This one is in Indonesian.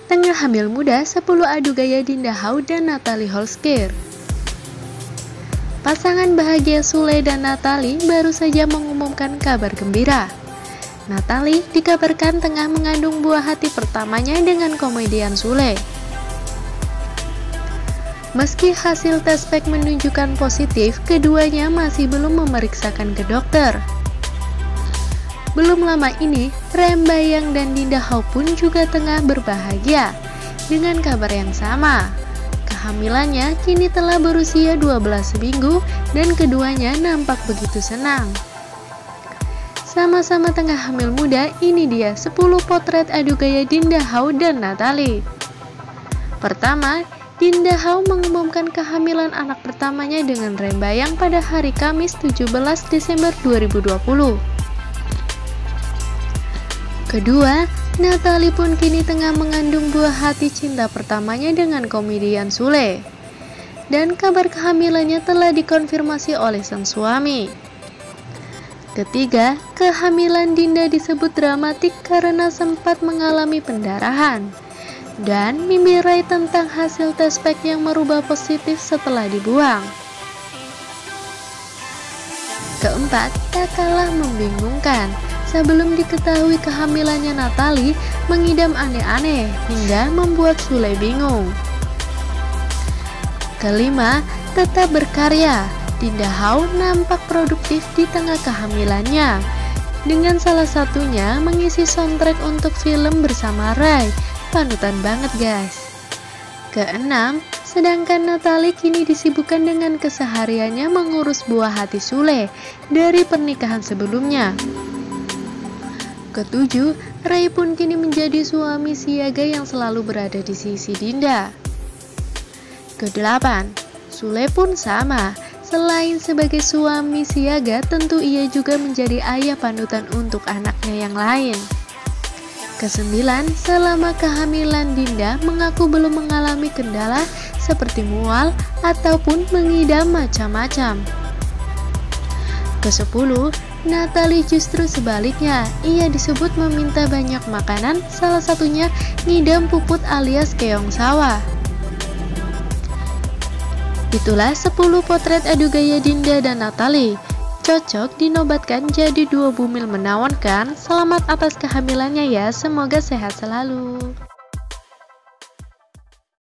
Tengah hamil muda, 10 adu gaya Dinda Hau dan Natalie Holzkir. Pasangan bahagia Sule dan Natalie baru saja mengumumkan kabar gembira. Natalie dikabarkan tengah mengandung buah hati pertamanya dengan komedian Sule. Meski hasil tes pack menunjukkan positif, keduanya masih belum memeriksakan ke dokter. Belum lama ini, Rembayang dan Dinda Hau pun juga tengah berbahagia dengan kabar yang sama. Kehamilannya kini telah berusia 12 minggu dan keduanya nampak begitu senang. Sama-sama tengah hamil muda, ini dia 10 potret adu gaya Dinda Hau dan Natalie. Pertama, Dinda Hau mengumumkan kehamilan anak pertamanya dengan Rembayang pada hari Kamis 17 Desember 2020. Kedua, Natalie pun kini tengah mengandung buah hati cinta pertamanya dengan komedian Sule. Dan kabar kehamilannya telah dikonfirmasi oleh sang suami. Ketiga, kehamilan Dinda disebut dramatik karena sempat mengalami pendarahan. Dan mimpi Rai tentang hasil tes pack yang merubah positif setelah dibuang. Keempat, tak kalah membingungkan. Sebelum diketahui kehamilannya, Natalie mengidam aneh-aneh hingga membuat Sule bingung. Kelima, tetap berkarya. Dinda Hau nampak produktif di tengah kehamilannya, dengan salah satunya mengisi soundtrack untuk film bersama Rai. Panutan banget guys. Keenam, sedangkan Natalie kini disibukkan dengan kesehariannya mengurus buah hati Sule dari pernikahan sebelumnya. Ketujuh, Rai pun kini menjadi suami siaga yang selalu berada di sisi Dinda. Kedelapan, Sule pun sama. Selain sebagai suami siaga, tentu ia juga menjadi ayah panutan untuk anaknya yang lain. Kesembilan, selama kehamilan Dinda mengaku belum mengalami kendala seperti mual ataupun mengidam macam-macam. Kesepuluh, Natalie justru sebaliknya, ia disebut meminta banyak makanan, salah satunya ngidam puput alias keong sawah. Itulah 10 potret adu gaya Dinda dan Natalie. Cocok dinobatkan jadi dua bumil menawan kan? Selamat atas kehamilannya ya, semoga sehat selalu.